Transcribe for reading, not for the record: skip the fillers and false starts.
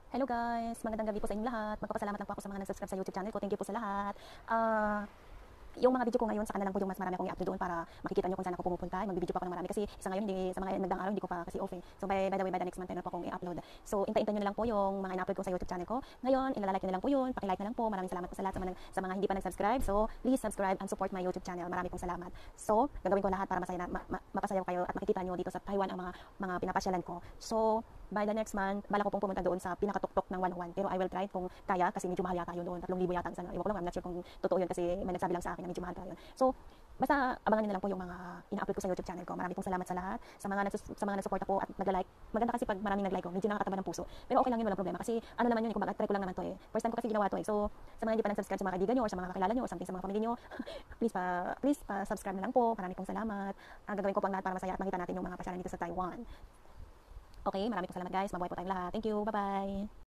Hello guys, magandang gabi po sa inyong lahat. Magpapasalamat lang po ako sa mga nag-subscribe sa YouTube channel ko. Thank you po sa lahat. Yung mga video ko ngayon, saka na lang po yung mas marami akong i-upload doon para makikita nyo kung saan ako pupunta. Magbibideo pa ako ng marami kasi sa ngayon, sa mga nagdaang araw, hindi ko pa kasi off eh. So by the way, by the next month, meron pa akong i-upload. So intay-intay nyo na lang po yung mga in-upload ko sa YouTube channel ko. Ngayon, ilalike nyo na lang po yun, pakilike na lang po. Maraming salamat po sa lahat sa mga hindi pa nag-subscribe. So please subscribe and support my YouTube channel. Marami pong salamat. So gagawin ko lahat para masaya mapasaya ko kayo at makikita nyo dito sa Taiwan ang mga pinapasyalan ko. So by the next month, bala ko pong pumunta doon sa pinakatuktok ng 101. Pero I will try kung kaya kasi medyo mahal yata yun doon. 3,000 yata. Iwan ko lang, I'm not sure kung totoo yun kasi may nagsabi lang sa akin na medyo mahal ka yun. So, basta abangan niyo na lang po yung mga ina-upload ko sa YouTube channel ko. Marami pong salamat sa lahat. Sa mga nagsuporta po at nag-like. Maganda kasi pag maraming nag-like ko, medyo nakakataba ng puso. Pero okay lang yun, walang problema. Kasi ano naman yun, kumbaga try ko lang naman to eh. First time ko kasi ginawa to eh. So, sa mga hindi pa nag-subscribe sa mga kaibigan nyo or sa mga kakilala nyo or something sa mga pamilya nyo, please subscribe na lang po. Marami pong salamat. Ang gagawin ko pang lahat para masaya at makita natin yung mga pasyalan dito sa Taiwan. Okay, marami pong salamat guys. Mabuhay po tayong lahat. Thank you. Bye-bye.